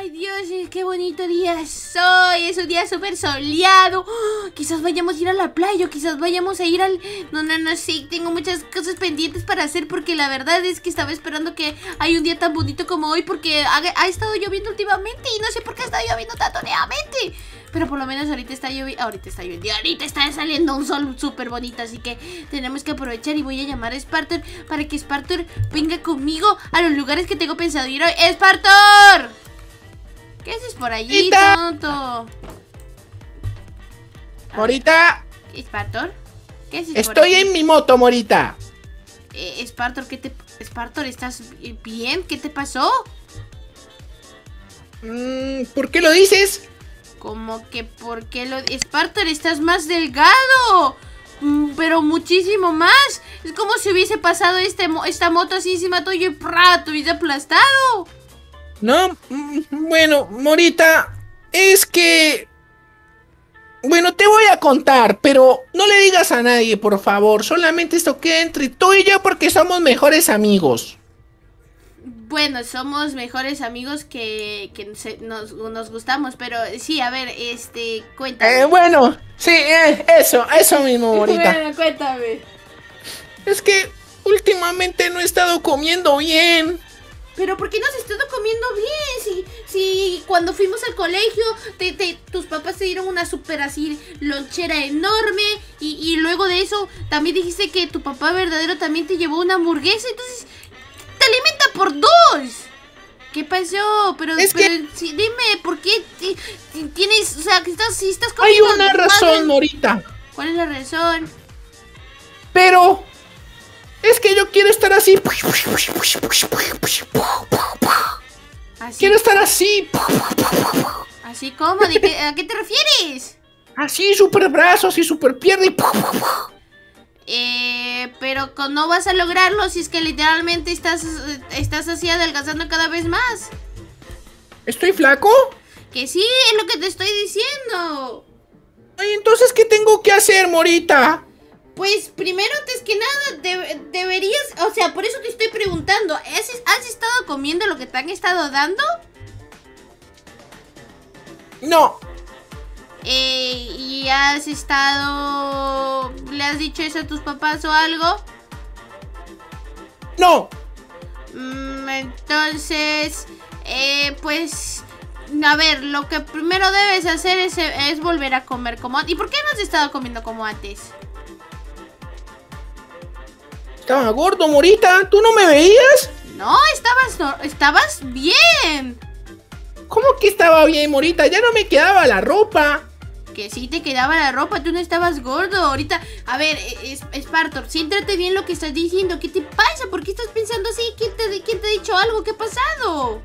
Ay, Dios, qué bonito día es hoy. Es un día súper soleado. Quizás vayamos a ir a la playa o quizás vayamos a ir al... No sé, tengo muchas cosas pendientes para hacer porque la verdad es que estaba esperando que hay un día tan bonito como hoy porque ha estado lloviendo últimamente y no sé por qué ha estado lloviendo tanto nuevamente. Pero por lo menos ahorita está lloviendo, ahorita está saliendo un sol súper bonito, así que tenemos que aprovechar y voy a llamar a Spartor para que Spartor venga conmigo a los lugares que tengo pensado ir hoy. ¡Spartor! ¿Qué haces por allí, tonto? Morita. ¿Spartor? ¿Qué haces por Estoy aquí? en mi moto, Morita. Spartor, Spartor, ¿estás bien? ¿Qué te pasó? ¿Por qué lo dices? Como que, ¿por qué lo...? Spartor, estás más delgado. Pero muchísimo más. Es como si hubiese pasado esta moto así encima tuyo y ¡prá! Te hubiese aplastado. No, bueno, Morita, es que... Bueno, te voy a contar, pero no le digas a nadie, por favor. Solamente esto queda entre tú y yo porque somos mejores amigos. Bueno, somos mejores amigos que nos gustamos, pero sí, a ver, cuéntame. Bueno, sí, eso mismo, Morita. Bueno, cuéntame. Es que últimamente no he estado comiendo bien. Pero ¿por qué no has estado comiendo bien? Si cuando fuimos al colegio tus papás te dieron una super así lonchera enorme y luego de eso también dijiste que tu papá verdadero también te llevó una hamburguesa, entonces te alimenta por dos. ¿Qué pasó? Pero sí, dime, ¿por qué tienes, o sea, que si estás comiendo? Hay una razón, Morita. ¿Cuál es la razón? Pero es que yo quiero estar así. ¿Así? Quiero estar así. ¿Así cómo? ¿A qué te refieres? Así, super brazos y super pierna Pero no vas a lograrlo si es que literalmente estás así adelgazando cada vez más. ¿Estoy flaco? Que sí, es lo que te estoy diciendo. Ay, entonces, ¿qué tengo que hacer, Morita? Pues primero, antes que nada, deberías... O sea, por eso te estoy preguntando. ¿Has estado comiendo lo que te han estado dando? No. ¿Y has estado... ¿Le has dicho eso a tus papás o algo? No. Entonces... pues... A ver, lo que primero debes hacer es volver a comer como antes. ¿Y por qué no has estado comiendo como antes? Estaba gordo, Morita. ¿Tú no me veías? No, estabas bien. ¿Cómo que estaba bien, Morita? Ya no me quedaba la ropa. Que sí te quedaba la ropa, tú no estabas gordo. Ahorita, a ver, Spartor, siéntate bien lo que estás diciendo. ¿Qué te pasa? ¿Por qué estás pensando así? ¿Quién te ha dicho algo? ¿Qué ha pasado?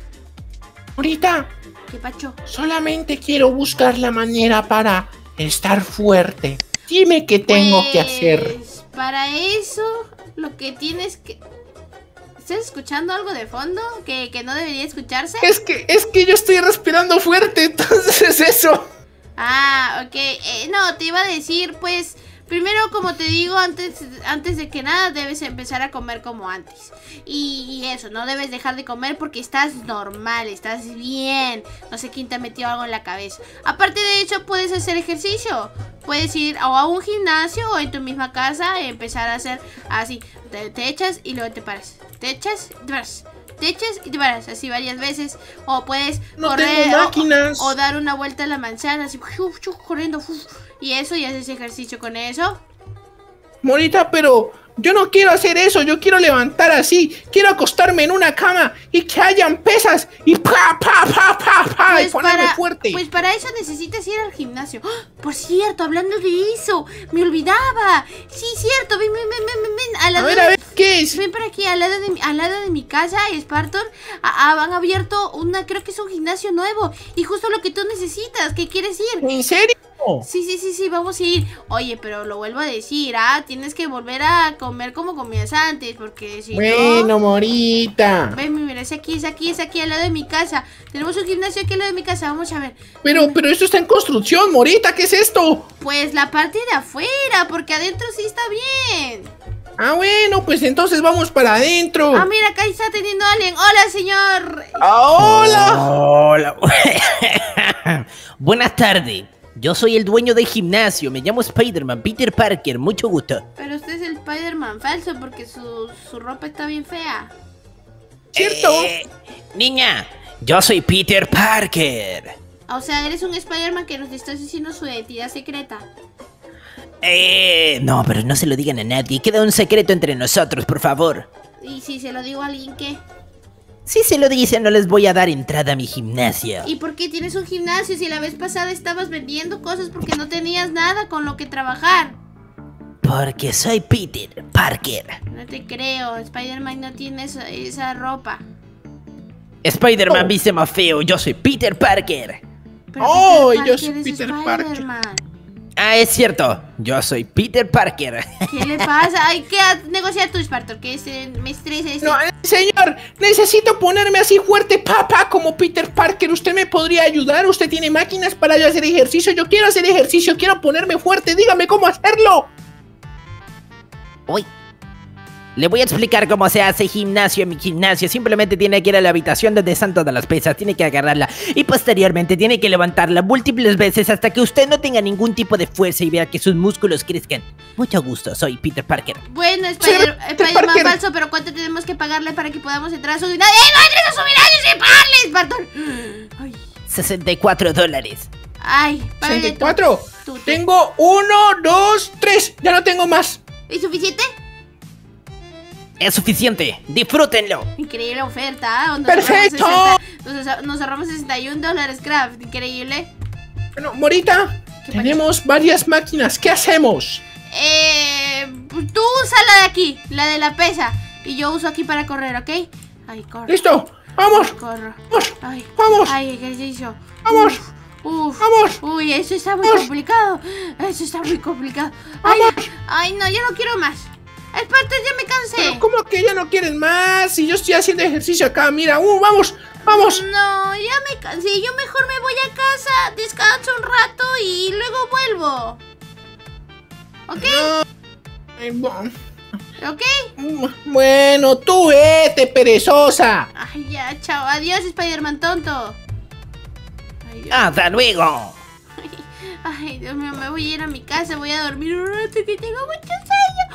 Morita. ¿Qué pacho? Solamente quiero buscar la manera para estar fuerte. Dime qué tengo que hacer. Para eso, lo que tienes que... ¿Estás escuchando algo de fondo que no debería escucharse? Es que yo estoy respirando fuerte, entonces es eso. Ah, ok. No, te iba a decir, pues... Primero, como te digo, antes de que nada, debes empezar a comer como antes. Y eso, no debes dejar de comer porque estás normal, estás bien. No sé quién te ha metido algo en la cabeza. Aparte de eso, puedes hacer ejercicio. Puedes ir o a un gimnasio o en tu misma casa y empezar a hacer así. Te echas y luego te paras. Te echas y te paras. Te echas y te paras, así varias veces. O puedes correr o dar una vuelta a la manzana, así corriendo. Y eso, y haces ejercicio con eso. Morita, pero yo no quiero hacer eso. Yo quiero levantar así. Quiero acostarme en una cama y que hayan pesas y pues y ponerme fuerte. Pues para eso necesitas ir al gimnasio. ¡Oh! Por cierto, hablando de eso, me olvidaba. Sí, cierto, ven. A ver, ¿qué es? Ven para aquí, al lado de mi casa, Spartor. Han abierto creo que es un gimnasio nuevo. Y justo lo que tú necesitas, ¿qué quieres ir? ¿En serio? Sí, vamos a ir. Oye, pero lo vuelvo a decir, tienes que volver a comer como comías antes, porque si no... Morita. Ven, mira, es aquí, al lado de mi casa. Tenemos un gimnasio aquí al lado de mi casa, vamos a ver. Pero esto está en construcción, Morita, ¿qué es esto? Pues la parte de afuera, porque adentro sí está bien. Ah, bueno, pues entonces vamos para adentro. Ah, mira, acá está teniendo a alguien. Hola, señor. ¡Hola! Hola. Buenas tardes. Yo soy el dueño del gimnasio. Me llamo Spider-Man, Peter Parker. Mucho gusto. Pero usted es el Spider-Man falso porque su ropa está bien fea. ¿Cierto? Niña, yo soy Peter Parker. O sea, eres un Spider-Man que nos está diciendo su identidad secreta. No, pero no se lo digan a nadie. Queda un secreto entre nosotros, por favor. Y si se lo digo a alguien, ¿qué? Si se lo dicen, no les voy a dar entrada a mi gimnasio. ¿Y por qué tienes un gimnasio si la vez pasada estabas vendiendo cosas porque no tenías nada con lo que trabajar? Porque soy Peter Parker. No te creo, Spider-Man no tiene esa ropa. Spider-Man viste más feo. Yo soy Peter Parker. Pero ¡Oh! Peter Yo Parker soy es Peter Parker. Spider-Man. Ah, es cierto. Yo soy Peter Parker. ¿Qué le pasa? Hay que negociar tu Spartor, que me estresa este. No, señor, necesito ponerme así fuerte, papá, como Peter Parker. ¿Usted me podría ayudar? ¿Usted tiene máquinas para yo hacer ejercicio? Yo quiero hacer ejercicio, quiero ponerme fuerte. Dígame cómo hacerlo. Uy. Le voy a explicar cómo se hace gimnasio en mi gimnasio. Simplemente tiene que ir a la habitación donde están todas las pesas. Tiene que agarrarla y posteriormente tiene que levantarla múltiples veces hasta que usted no tenga ningún tipo de fuerza y vea que sus músculos crezcan. Mucho gusto, soy Peter Parker. Bueno, Peter Spider-Man Parker. falso, pero ¿cuánto tenemos que pagarle para que podamos entrar a su gimnasio? ¡No entres a su gimnasio sin pagarle, Spartor! Ay, $64. ay, págale tú. 64. Tú. Tengo 1, 2, 3. Ya no tengo más. ¿Es suficiente? Es suficiente. Disfrútenlo. Increíble oferta, ¿ah? ¡Perfecto! Nos ahorramos $61, Craft. Increíble. Bueno, Morita, ¿Qué tenemos varias máquinas. ¿Qué hacemos? Pues tú usa la de aquí, la de la pesa. Y yo uso aquí para correr, ¿ok? Ay, corro. ¡Listo! ¡Vamos! Corro. ¡Vamos! Ay, ¡Vamos! ay, ejercicio. ¡Vamos! Uf. ¡Vamos! Uy, eso está muy ¡Vamos! complicado. Eso está muy complicado. Ay, ¡Vamos! ay, no, yo no quiero más. Spartor, ya me cansé. Pero ¿cómo que ya no quieren más? Si yo estoy haciendo ejercicio acá, mira. ¡Vamos! ¡Vamos! No, ya me cansé. Yo mejor me voy a casa, descanso un rato y luego vuelvo. ¿Ok? Ay, bueno. ¿Ok? Bueno, tú vete, perezosa. Ay, ya, chao. Adiós, Spider-Man tonto. Ay, Dios. Hasta luego. Ay, Dios mío, me voy a ir a mi casa. Voy a dormir un rato que tengo mucho sueño.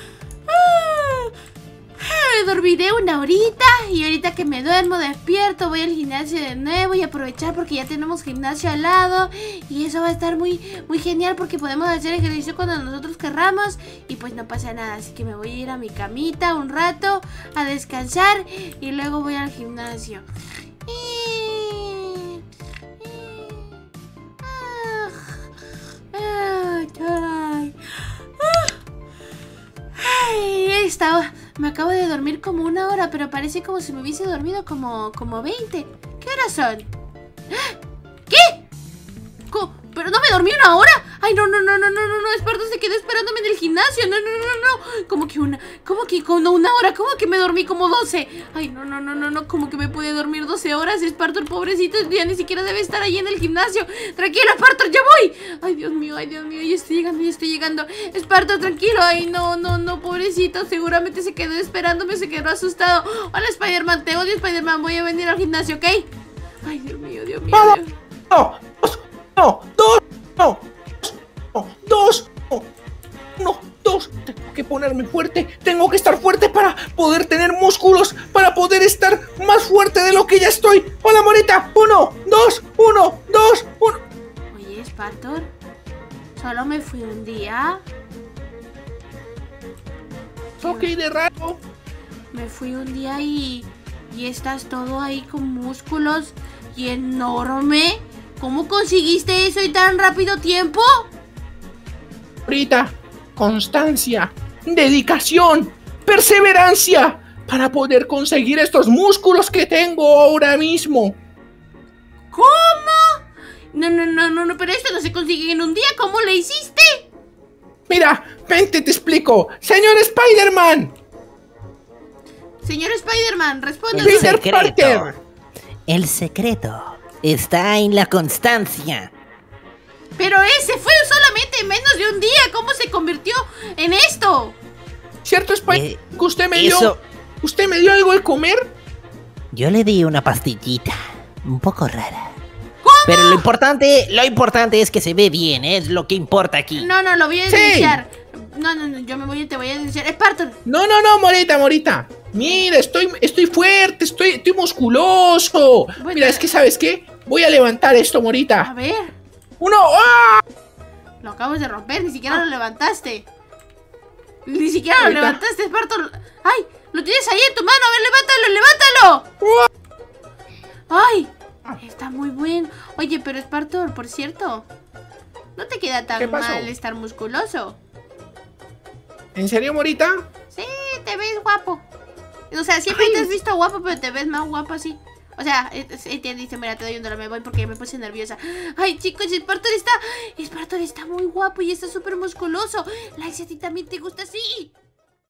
Dormiré una horita y ahorita que me duermo despierto voy al gimnasio de nuevo y aprovechar porque ya tenemos gimnasio al lado y eso va a estar muy, muy genial porque podemos hacer ejercicio cuando nosotros querramos y pues no pasa nada, así que me voy a ir a mi camita un rato a descansar y luego voy al gimnasio. Me acabo de dormir como 1 hora, pero parece como si me hubiese dormido como 20. ¿Qué horas son? ¿Qué? ¿Pero no me dormí 1 hora? Ay, no, Spartor se quedó esperándome en el gimnasio. No. ¿Cómo que con 1 hora? ¿Cómo que me dormí como 12? Ay, no. ¿Cómo que me pude dormir 12 horas? Spartor, pobrecito, ya ni siquiera debe estar ahí en el gimnasio. Tranquilo, Spartor, ya voy. Ay, Dios mío, ya estoy llegando. Spartor, tranquilo. Ay, no, pobrecito. Seguramente se quedó esperándome, se quedó asustado. Hola, Spider-Man, te odio, Spider-Man. Voy a venir al gimnasio, ¿ok? Ay, Dios mío. ¡Vamos! No, dos, uno, dos. Tengo que ponerme fuerte, tengo que estar fuerte para poder tener músculos, para poder estar más fuerte de lo que ya estoy. Hola, Morita, 1, 2, 1, 2, 1. Oye, Spartor, solo me fui un día. Ok, de raro. Me fui un día y estás todo ahí con músculos y enorme. ¿Cómo conseguiste eso en tan rápido tiempo? Morita, constancia, dedicación, perseverancia para poder conseguir estos músculos que tengo ahora mismo. ¿Cómo? No, pero esto no se consigue en un día. ¿Cómo le hiciste? Mira, vente, te explico. Señor Spider-Man. Señor Spider-Man, responde. Peter Parker. El secreto está en la constancia. Pero ese fue solamente en menos de un día. ¿Cómo se convirtió en esto? ¿Cierto, Spike? Que usted me dio... eso- ¿Usted me dio algo de comer? Yo le di una pastillita, un poco rara. ¿Cómo? Pero lo importante es que se ve bien, es lo que importa aquí. No, lo voy a Sí. denunciar. No, te voy a denunciar. Spartor. No, Morita. Mira, estoy fuerte, estoy musculoso. Bueno. Mira, es que, ¿sabes qué? Voy a levantar esto, A Morita. ver, ¡Uno! ¡Ah! lo acabas de romper, ni siquiera lo levantaste. Ni siquiera lo Ahorita. levantaste, Spartor. ¡Ay! Lo tienes ahí en tu mano, a ver, levántalo. ¡Ay! Está muy bueno. Oye, pero Spartor, por cierto, no te queda ¿Qué tan pasó? mal estar musculoso. ¿En serio, Morita? Sí, te ves guapo. O sea, siempre te has visto guapo, pero te ves más guapo así. O sea, dice, mira, te doy $1, me voy porque me puse nerviosa. Ay, chicos, Spartor está muy guapo y está súper musculoso. Like, si a ti también te gusta así.